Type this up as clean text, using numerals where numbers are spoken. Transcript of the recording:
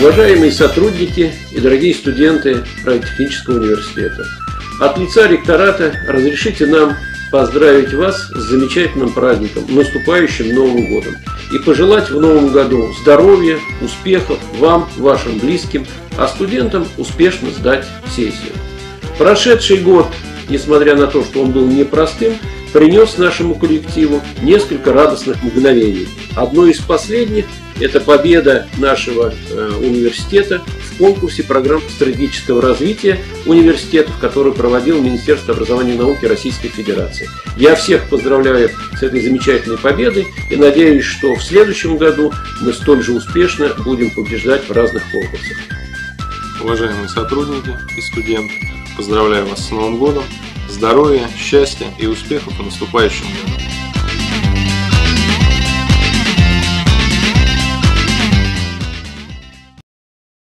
Уважаемые сотрудники и дорогие студенты Радиотехнического университета, от лица ректората разрешите нам поздравить вас с замечательным праздником, наступающим Новым годом, и пожелать в Новом году здоровья, успехов вам, вашим близким, а студентам успешно сдать сессию. Прошедший год, несмотря на то, что он был непростым, принес нашему коллективу несколько радостных мгновений. Одно из последних – это победа нашего университета в конкурсе программ стратегического развития университетов, который проводил Министерство образования и науки Российской Федерации. Я всех поздравляю с этой замечательной победой и надеюсь, что в следующем году мы столь же успешно будем побеждать в разных конкурсах. Уважаемые сотрудники и студенты, поздравляю вас с Новым годом, здоровья, счастья и успехов в наступающем году.